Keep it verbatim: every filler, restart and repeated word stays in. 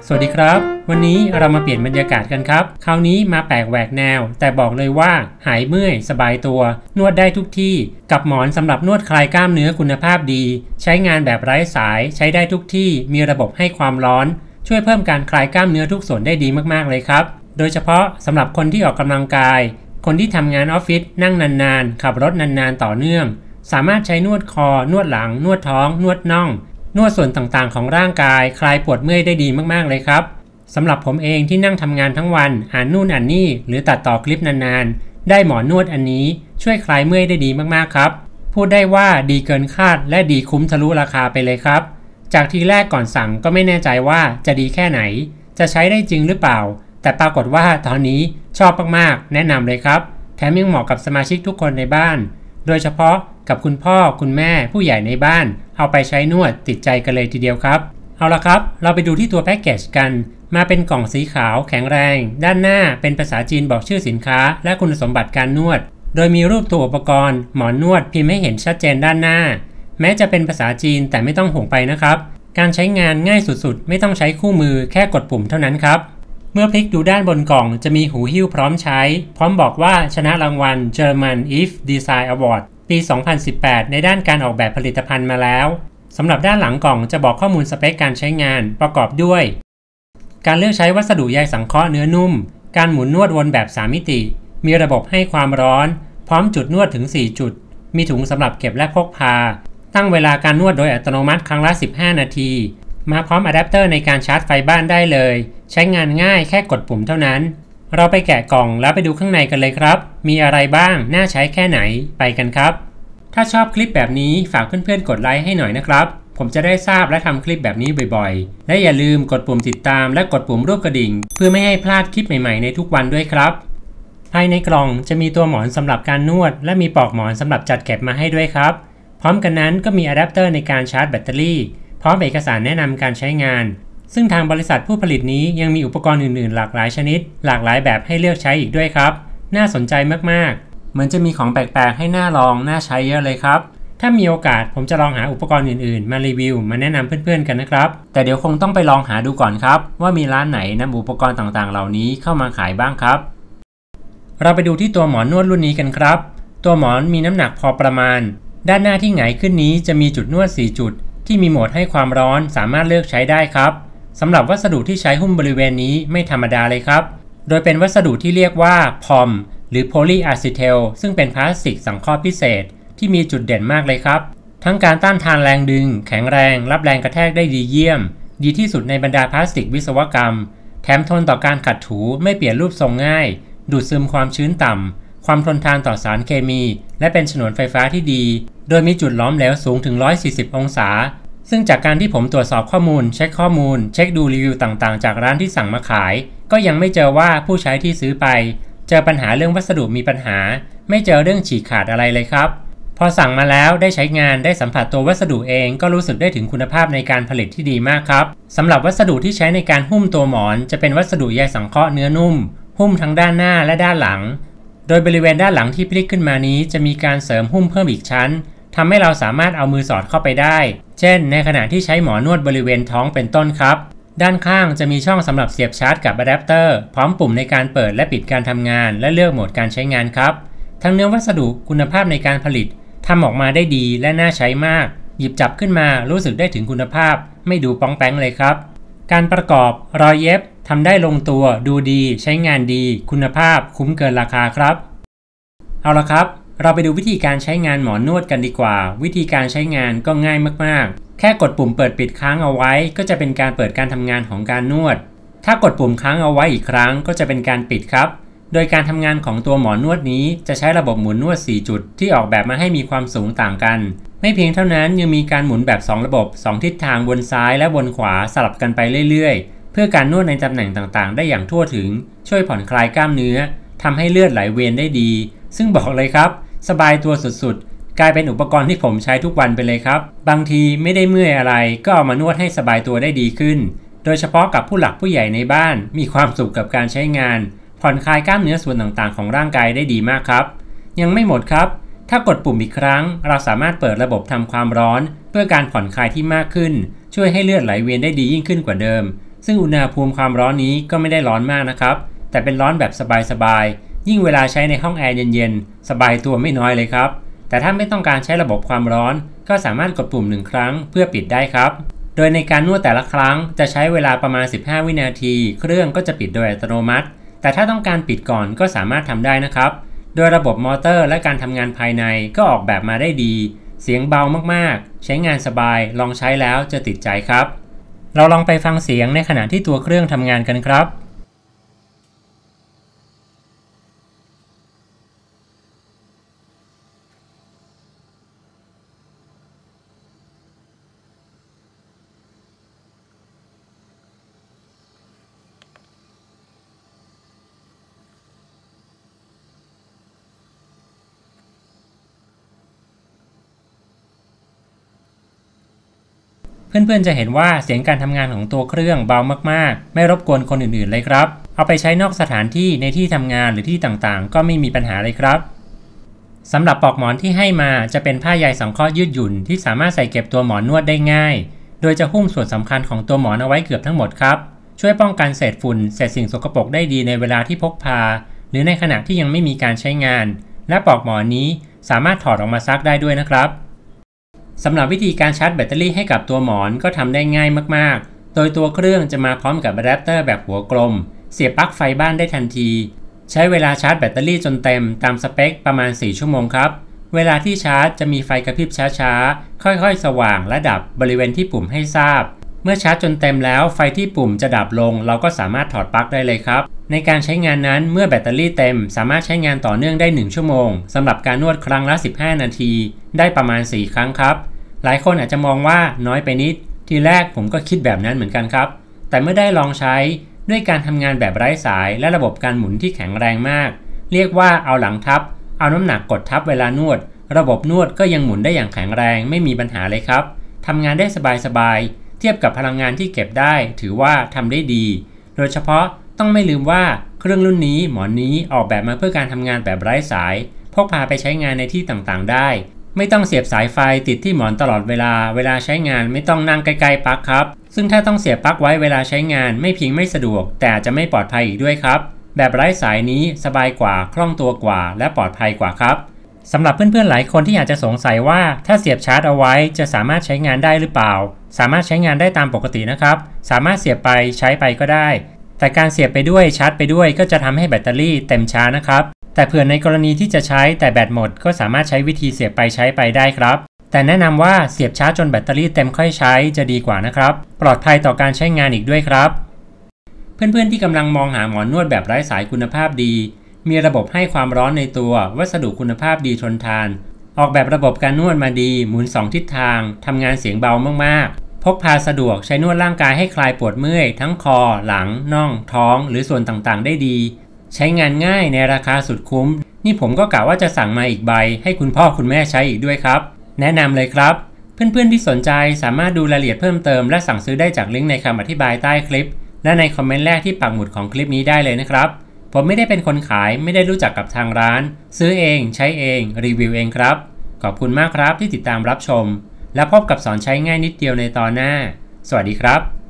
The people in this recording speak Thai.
สวัสดีครับวันนี้เรามาเปลี่ยนบรรยากาศกันครับคราวนี้มาแปลกแหวกแนวแต่บอกเลยว่าหายเมื่อยสบายตัวนวดได้ทุกที่กับหมอนสำหรับนวดคลายกล้ามเนื้อคุณภาพดีใช้งานแบบไร้สายใช้ได้ทุกที่มีระบบให้ความร้อนช่วยเพิ่มการคลายกล้ามเนื้อทุกส่วนได้ดีมากๆเลยครับโดยเฉพาะสำหรับคนที่ออกกำลังกายคนที่ทำงานออฟฟิศนั่งนานๆขับรถนานๆต่อเนื่องสามารถใช้นวดคอนวดหลังนวดท้องนวดน่องนวดส่วนต่างๆของร่างกายคลายปวดเมื่อยได้ดีมากๆเลยครับสำหรับผมเองที่นั่งทำงานทั้งวันอ่านนู่นอ่านนี่หรือตัดต่อคลิปนานๆได้หมอนวดอันนี้ช่วยคลายเมื่อยได้ดีมากๆครับพูดได้ว่าดีเกินคาดและดีคุ้มทะลุราคาไปเลยครับจากทีแรกก่อนสั่งก็ไม่แน่ใจว่าจะดีแค่ไหนจะใช้ได้จริงหรือเปล่าแต่ปรากฏว่าตอนนี้ชอบมากๆแนะนำเลยครับแถมยังเหมาะกับสมาชิกทุกคนในบ้านโดยเฉพาะกับคุณพ่อคุณแม่ผู้ใหญ่ในบ้านเอาไปใช้นวดติดใจกันเลยทีเดียวครับเอาละครับเราไปดูที่ตัวแพ็กเกจกันมาเป็นกล่องสีขาวแข็งแรงด้านหน้าเป็นภาษาจีนบอกชื่อสินค้าและคุณสมบัติการนวดโดยมีรูปตัวอุปกรณ์หมอนนวดพิมพ์ให้เห็นชัดเจนด้านหน้าแม้จะเป็นภาษาจีนแต่ไม่ต้องห่วงไปนะครับการใช้งานง่ายสุดๆไม่ต้องใช้คู่มือแค่กดปุ่มเท่านั้นครับเมื่อพลิกดูด้านบนกล่องจะมีหูหิ้วพร้อมใช้พร้อมบอกว่าชนะรางวัล German อี เอฟ Design Award ปี สองพันสิบแปด ในด้านการออกแบบผลิตภัณฑ์มาแล้วสำหรับด้านหลังกล่องจะบอกข้อมูลสเปคการใช้งานประกอบด้วยการเลือกใช้วัสดุใยสังเคราะห์เนื้อนุ่มการหมุนนวดวนแบบสามมิติมีระบบให้ความร้อนพร้อมจุดนวดถึงสี่จุดมีถุงสำหรับเก็บและพกพาตั้งเวลาการนวดโดยอัตโนมัติครั้งละสิบห้านาทีมาพร้อมอะแดปเตอร์ในการชาร์จไฟบ้านได้เลยใช้งานง่ายแค่กดปุ่มเท่านั้นเราไปแกะกล่องแล้วไปดูข้างในกันเลยครับมีอะไรบ้างน่าใช้แค่ไหนไปกันครับถ้าชอบคลิปแบบนี้ฝากเพื่อนๆกดไลค์ให้หน่อยนะครับผมจะได้ทราบและทำคลิปแบบนี้บ่อยๆและอย่าลืมกดปุ่มติดตามและกดปุ่มรูปกระดิ่งเพื่อไม่ให้พลาดคลิปใหม่ๆในทุกวันด้วยครับภายในกล่องจะมีตัวหมอนสำหรับการนวดและมีปลอกหมอนสำหรับจัดเก็บมาให้ด้วยครับพร้อมกันนั้นก็มีอะแดปเตอร์ในการชาร์จแบตเตอรี่พร้อมเอกสารแนะนำการใช้งานซึ่งทางบริษัทผู้ผลิตนี้ยังมีอุปกรณ์อื่นๆหลากหลายชนิดหลากหลายแบบให้เลือกใช้อีกด้วยครับน่าสนใจมากๆเหมือนจะมีของแปลกๆให้น่าลองน่าใช้เยอะเลยครับถ้ามีโอกาสผมจะลองหาอุปกรณ์อื่นๆมารีวิวมาแนะนำเพื่อนๆกันนะครับแต่เดี๋ยวคงต้องไปลองหาดูก่อนครับว่ามีร้านไหนนำอุปกรณ์ต่างๆเหล่านี้เข้ามาขายบ้างครับเราไปดูที่ตัวหมอนนวดรุ่นนี้กันครับตัวหมอนมีน้ำหนักพอประมาณด้านหน้าที่หงายขึ้นนี้จะมีจุดนวดสี่จุดที่มีโหมดให้ความร้อนสามารถเลือกใช้ได้ครับสำหรับวัสดุที่ใช้หุ้มบริเวณนี้ไม่ธรรมดาเลยครับโดยเป็นวัสดุที่เรียกว่า พี โอ เอ็ม หรือ Polyacetal ซึ่งเป็นพลาสติกสังเคราะห์พิเศษที่มีจุดเด่นมากเลยครับทั้งการต้านทานแรงดึงแข็งแรงรับแรงกระแทกได้ดีเยี่ยมดีที่สุดในบรรดาพลาสติกวิศวกรรมแถมทนต่อการขัดถูไม่เปลี่ยนรูปทรงง่ายดูดซึมความชื้นต่ำความทนทานต่อสารเคมีและเป็นฉนวนไฟฟ้าที่ดีโดยมีจุดหลอมเหลวสูงถึงหนึ่งร้อยสี่สิบองศาซึ่งจากการที่ผมตรวจสอบข้อมูลเช็คข้อมูลเช็คดูรีวิวต่างๆจากร้านที่สั่งมาขายก็ยังไม่เจอว่าผู้ใช้ที่ซื้อไปเจอปัญหาเรื่องวัสดุมีปัญหาไม่เจอเรื่องฉีกขาดอะไรเลยครับพอสั่งมาแล้วได้ใช้งานได้สัมผัสตัววัสดุเองก็รู้สึกได้ถึงคุณภาพในการผลิตที่ดีมากครับสำหรับวัสดุที่ใช้ในการหุ้มตัวหมอนจะเป็นวัสดุใยสังเคราะห์เนื้อนุ่มหุ้มทั้งด้านหน้าและด้านหลังโดยบริเวณด้านหลังที่พลิกขึ้นมานี้จะมีการเสริมหุ้มเพิ่มอีกชั้นทำให้เราสามารถเอามือสอดเข้าไปได้เช่นในขณะที่ใช้หมอนวดบริเวณท้องเป็นต้นครับด้านข้างจะมีช่องสำหรับเสียบชาร์จกับอะแดปเตอร์พร้อมปุ่มในการเปิดและปิดการทำงานและเลือกโหมดการใช้งานครับทั้งเนื้อวัสดุคุณภาพในการผลิตทำออกมาได้ดีและน่าใช้มากหยิบจับขึ้นมารู้สึกได้ถึงคุณภาพไม่ดูป้องแป้งเลยครับการประกอบรอยเย็บทำได้ลงตัวดูดีใช้งานดีคุณภาพคุ้มเกินราคาครับเอาละครับเราไปดูวิธีการใช้งานหมอนนวดกันดีกว่าวิธีการใช้งานก็ง่ายมากๆแค่กดปุ่มเปิดปิดค้างเอาไว้ก็จะเป็นการเปิดการทำงานของการนวดถ้ากดปุ่มค้างเอาไว้อีกครั้งก็จะเป็นการปิดครับโดยการทำงานของตัวหมอนนวดนี้จะใช้ระบบหมุนนวดสี่จุดที่ออกแบบมาให้มีความสูงต่างกันไม่เพียงเท่านั้นยังมีการหมุนแบบสองระบบสองทิศทางวนซ้ายและวนขวาสลับกันไปเรื่อยๆเพื่อการนวดในตำแหน่งต่างๆได้อย่างทั่วถึงช่วยผ่อนคลายกล้ามเนื้อทำให้เลือดไหลเวียนได้ดีซึ่งบอกเลยครับสบายตัวสุดๆกลายเป็นอุปกรณ์ที่ผมใช้ทุกวันไปเลยครับบางทีไม่ได้เมื่อยอะไรก็เอามานวดให้สบายตัวได้ดีขึ้นโดยเฉพาะกับผู้หลักผู้ใหญ่ในบ้านมีความสุขกับการใช้งานผ่อนคลายกล้ามเนื้อส่วนต่างๆของร่างกายได้ดีมากครับยังไม่หมดครับถ้ากดปุ่มอีกครั้งเราสามารถเปิดระบบทำความร้อนเพื่อการผ่อนคลายที่มากขึ้นช่วยให้เลือดไหลเวียนได้ดียิ่งขึ้นกว่าเดิมซึ่งอุณหภูมิความร้อนนี้ก็ไม่ได้ร้อนมากนะครับแต่เป็นร้อนแบบสบายๆยิ่งเวลาใช้ในห้องแอร์เย็นๆสบายตัวไม่น้อยเลยครับแต่ถ้าไม่ต้องการใช้ระบบความร้อนก็สามารถกดปุ่มหนึ่งครั้งเพื่อปิดได้ครับโดยในการนวดแต่ละครั้งจะใช้เวลาประมาณสิบห้าวินาทีเครื่องก็จะปิดโดยอัตโนมัติแต่ถ้าต้องการปิดก่อนก็สามารถทำได้นะครับโดยระบบมอเตอร์และการทำงานภายในก็ออกแบบมาได้ดีเสียงเบามากๆใช้งานสบายลองใช้แล้วจะติดใจครับเราลองไปฟังเสียงในขณะที่ตัวเครื่องทำงานกันครับเพื่อนๆจะเห็นว่าเสียงการทำงานของตัวเครื่องเบามากๆไม่รบกวนคนอื่นๆเลยครับเอาไปใช้นอกสถานที่ในที่ทำงานหรือที่ต่างๆก็ไม่มีปัญหาเลยครับสำหรับปลอกหมอนที่ให้มาจะเป็นผ้าใยสังเคราะห์ยืดหยุ่นที่สามารถใส่เก็บตัวหมอนนวดได้ง่ายโดยจะหุ้มส่วนสำคัญของตัวหมอนเอาไว้เกือบทั้งหมดครับช่วยป้องกันเศษฝุ่นเศษสิ่งสกปรกได้ดีในเวลาที่พกพาหรือในขณะที่ยังไม่มีการใช้งานและปลอกหมอนนี้สามารถถอดออกมาซักได้ด้วยนะครับสำหรับวิธีการชาร์จแบตเตอรี่ให้กับตัวหมอนก็ทำได้ง่ายมากๆโดยตัวเครื่องจะมาพร้อมกับอะแดปเตอร์แบบหัวกลมเสียบปลั๊กไฟบ้านได้ทันทีใช้เวลาชาร์จแบตเตอรี่จนเต็มตามสเปคประมาณสี่ชั่วโมงครับเวลาที่ชาร์จจะมีไฟกระพริบช้าๆค่อยๆสว่างและดับบริเวณที่ปุ่มให้ทราบเมื่อชาร์จจนเต็มแล้วไฟที่ปุ่มจะดับลงเราก็สามารถถอดปลั๊กได้เลยครับในการใช้งานนั้นเมื่อแบตเตอรี่เต็มสามารถใช้งานต่อเนื่องได้หนึ่งชั่วโมงสำหรับการนวดครั้งละสิบห้านาทีได้ประมาณสี่ครั้งครับหลายคนอาจจะมองว่าน้อยไปนิดทีแรกผมก็คิดแบบนั้นเหมือนกันครับแต่เมื่อได้ลองใช้ด้วยการทำงานแบบไร้สายและระบบการหมุนที่แข็งแรงมากเรียกว่าเอาหลังทับเอาน้ำหนักกดทับเวลานวดระบบนวดก็ยังหมุนได้อย่างแข็งแรงไม่มีปัญหาเลยครับทำงานได้สบายๆเทียบกับพลังงานที่เก็บได้ถือว่าทำได้ดีโดยเฉพาะต้องไม่ลืมว่าเครื่องรุ่นนี้หมอนนี้ออกแบบมาเพื่อการทำงานแบบไร้สายพกพาไปใช้งานในที่ต่างๆได้ไม่ต้องเสียบสายไฟติดที่หมอนตลอดเวลาเวลาใช้งานไม่ต้องนั่งใกล้ๆปลั๊กครับซึ่งถ้าต้องเสียบปลั๊กไว้เวลาใช้งานไม่เพียงไม่สะดวกแต่อาจจะไม่ปลอดภัยอีกด้วยครับแบบไร้สายนี้สบายกว่าคล่องตัวกว่าและปลอดภัยกว่าครับสำหรับเพื่อนๆหลายคนที่อาจจะสงสัยว่าถ้าเสียบชาร์จเอาไว้จะสามารถใช้งานได้หรือเปล่าสามารถใช้งานได้ตามปกตินะครับสามารถเสียบไปใช้ไปก็ได้แต่การเสียบไปด้วยชาร์จไปด้วยก็จะทำให้แบตเตอรี่เต็มช้านะครับแต่เผื่อในกรณีที่จะใช้แต่แบตหมดก็สามารถใช้วิธีเสียบไปใช้ไปได้ครับแต่แนะนำว่าเสียบชาร์จจนแบตเตอรี่เต็มค่อยใช้จะดีกว่านะครับปลอดภัยต่อการใช้งานอีกด้วยครับเพื่อนๆที่กำลังมองหาหมอนนวดแบบไร้สายคุณภาพดีมีระบบให้ความร้อนในตัววัสดุคุณภาพดีทนทานออกแบบระบบการนวดมาดีหมุนสองทิศทางทำงานเสียงเบามากๆพกพาสะดวกใช้นวดร่างกายให้คลายปวดเมื่อยทั้งคอหลังน่องท้องหรือส่วนต่างๆได้ดีใช้งานง่ายในราคาสุดคุ้มนี่ผมก็กะว่าจะสั่งมาอีกใบให้คุณพ่อคุณแม่ใช้อีกด้วยครับแนะนำเลยครับเพื่อนๆที่สนใจสามารถดูรายละเอียดเพิ่มเติมและสั่งซื้อได้จากลิงก์ในคำอธิบายใต้คลิปและในคอมเมนต์แรกที่ปักหมุดของคลิปนี้ได้เลยนะครับผมไม่ได้เป็นคนขายไม่ได้รู้จักกับทางร้านซื้อเองใช้เองรีวิวเองครับขอบคุณมากครับที่ติดตามรับชมและพบกับสอนใช้ง่ายนิดเดียวในตอนหน้าสวัสดีครับ